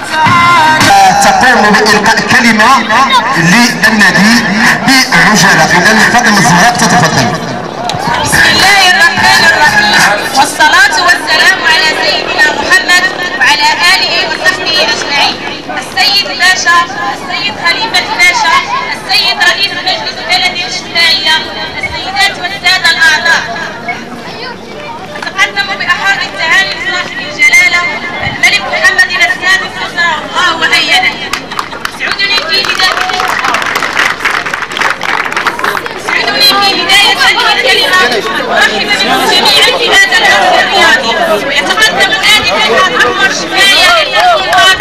تقوم بإلقاء كلمة للنبي بعجالة. إذا الفضل الزهراء تتفضل. بسم الله الرحمن الرحيم، والصلاة والسلام على سيدنا محمد وعلى آله وصحبه أجمعين. السيد باشا، السيد خليفة باشا، السيد رئيس مجلس البلدية الشمالية، السيدات والسادة الأعضاء، أتقدم بأحر التهاني لصاحب الجلالة الملك محمد السادس نصره الله وأيده. يسعدني في بداية هذه الكلمة أرحب بكم جميعا في هذا العرس الرياضي، ويتقدم آنفا عمر شفاية للتطبيقات.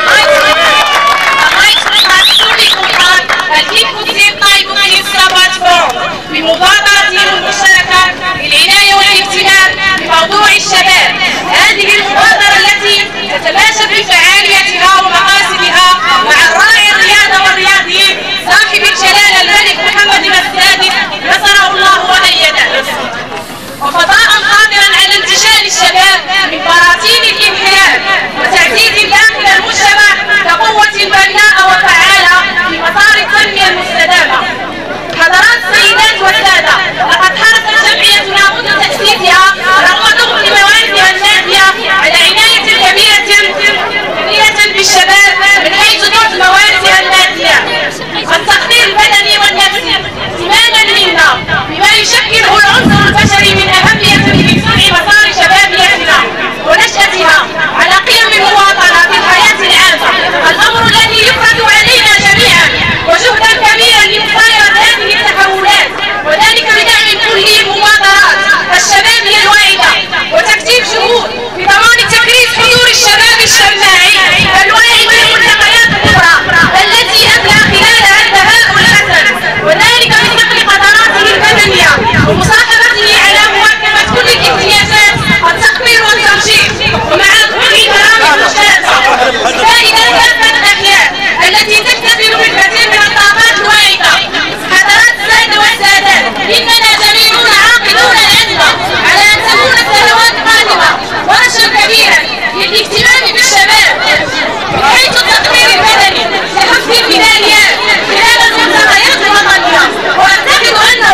الله يشكركم كلكم الكيف طيب في الصباط بمبادرة المشتركة للعناية والاهتمام بموضوع الشباب. هذه المبادرة التي تتماشى بفعاليتها ومقاصدها مع الراعي الرياضة والرياضيين صاحب الجلالة الملك محمد السادس نصره الله وأيده، وفضاء قادرا على انتشال الشباب من براثين الانحلال وتعزيز داخل المجتمع كقوة بناءة وفعالة في مسار التنمية المستدامة. حضرات السيدات والسادة، لقد حرصت جمعيتنا منذ تأسيسها رغم ضغط مواردها الناتية على عناية كبيرة بالشباب من حيث ضغط مواردها الناتية والتقدير البدني والنفسي ائتمانا منا بما يشكله العنصر البشري من أهمية في صنع مسار شبابيتنا ونشأتها على قيم المواطنة في الحياة العامة، الأمر الذي يفرض علينا جميعا وجهدا كبيرا لمسايرة هذه التحولات، وذلك بدعم كل مبادرات الشبابية الواعدة وتكثيف جهود بضمان تكريس حضور الشباب الشماعي الواعي بالملتقيات الكبرى التي أبلى خلالها البهاء والحسن، وذلك بنقل قدراته البدنية ومصاحبته على مواكبة كل الامتيازات التقدير والترشيح، ومع كل برامج مشتركة سائدة كافة الأحياء التي تكتسب بالكثير من الطاقات الواعدة. حضرات السادة والسادات، إننا جميعون عاقلون العزم على أن تكون السنوات القادمة ورشا كبيرا للاهتمام بالشباب من حيث التقدير البدني لحفظ البدايات خلال الملتقيات الوطنية، وأعتقد أنه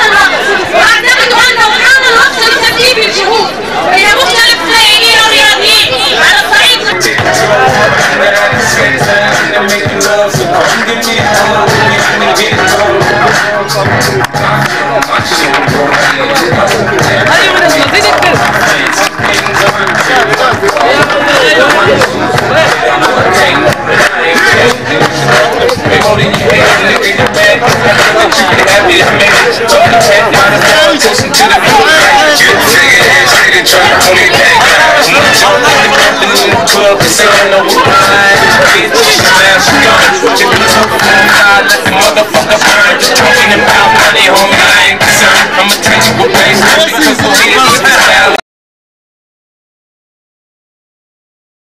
حان الوقت لترتيب الجهود بين مختلف اللاعبين الرياضيين على الصعيد. I'm a tangible base, because the